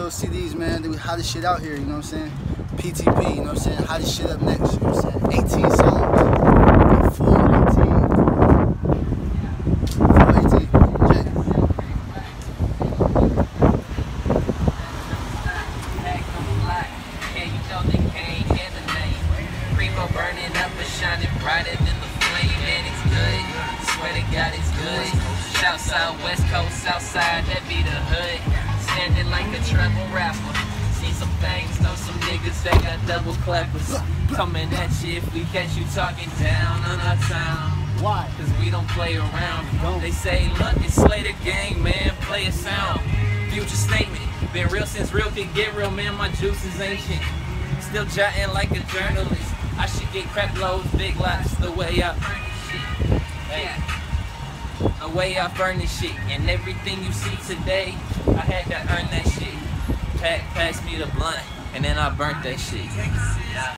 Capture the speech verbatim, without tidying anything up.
little C Ds, man. They hottest shit out here, you know what I'm saying? P T P, you know what I'm saying? Hottest shit up next, you know what I'm saying? eighteen songs. Full eighteen. Full eighteen. Jay. Burning up and shining brighter than the flame, and it's good. Swear to God, it's good. Southside, West Coast, Southside, that be the hood. Standing like a treble rapper. See some things, know some niggas that got double clappers. Coming at you if we catch you talking down on our town. Why? Cause we don't play around. Don't. They say, look, it's Slater gang, man, play a sound. Future statement, been real since real could get real, man, my juice is ancient. Still jotting like a journalist. I should get crap loads, big lots, the way I furnish shit. Hey, the way I furnish shit. And everything you see today, I had to earn that shit. Pack, pass me the blunt, and then I burnt that shit.